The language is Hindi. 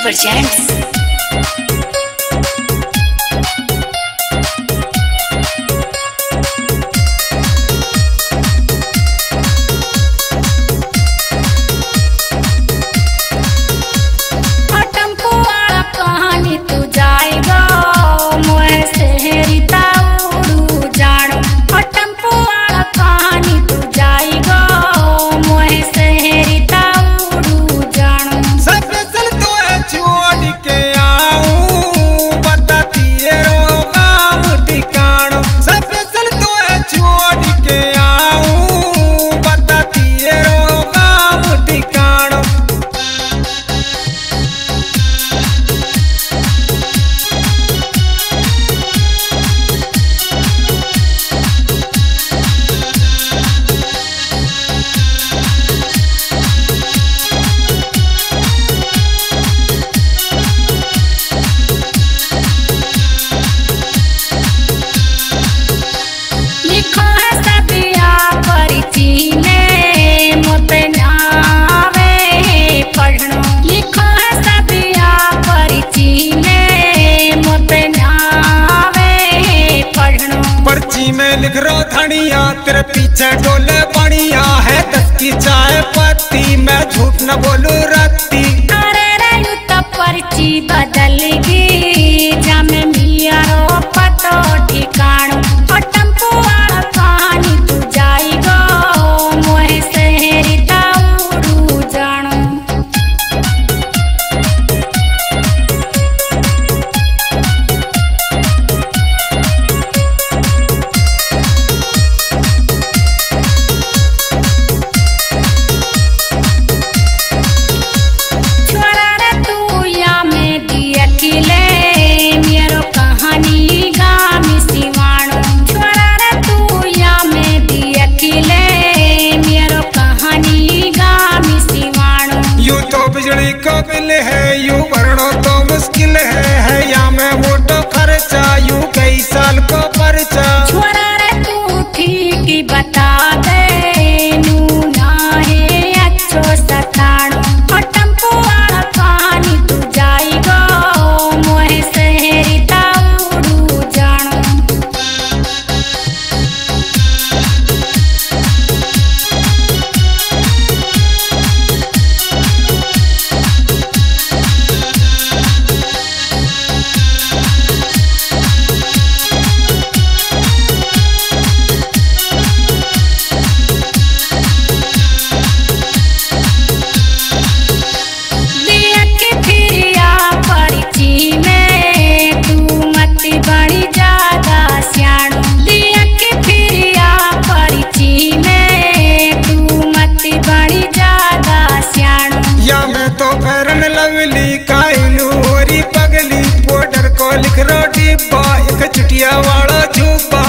presents में लिख रो धनिया तेरे पीछे डोले बढ़िया है 10 की चाय पत्ती मैं झूठ न बोलू रत्ती। अरे रे तो पर्ची बदल गई जामे मिया रो पतो ठिकानो और टेम्पो वाला कहानी तू जाई गो मोहे शहरी ताउरू जानो। बिजली का बिल है यू भरना तो मुश्किल है या मैं मोटो खर्चा यू कई साल को पर्चा। छोरा रे तू ठीक बता दे नू ना है अच्छो सताणो और टेम्पो वाला कहानी तू जाई गो मोहे शहरी ताउरू जानो। लवली काइलू होरी पगली पोडर को लिख रो डिब्बा एक चुटिया वाला झूबा।